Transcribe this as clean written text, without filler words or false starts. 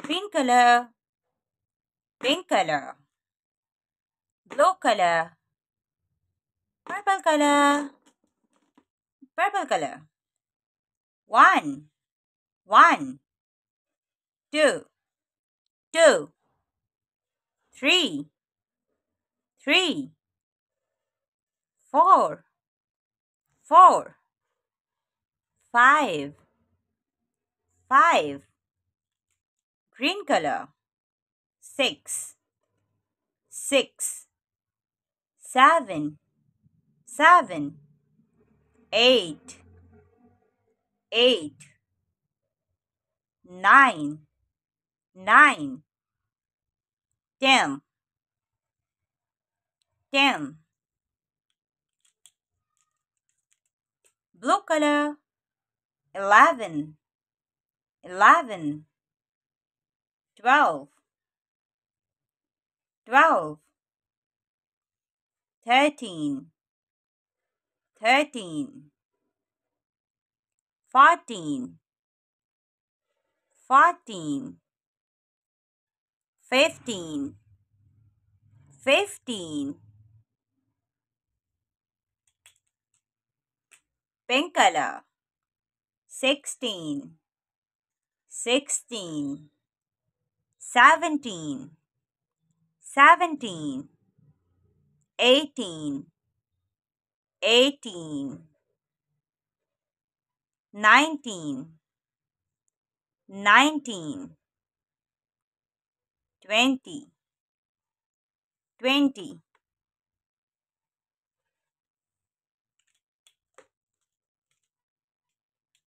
green color, pink color, blue color, purple color, purple color. 1, 1, 2, 2, 3, 3, 4, 4, 5, 5, green color, 6, 6, 7, 7, 8, 8, 9, 9, 10, 10, blue color, 11, 11, 12, 12, 13, 13, 14, 14, 15, 15, pink color, 16, 16, 17, 17, 18, 18, 19, 19, 20, 20,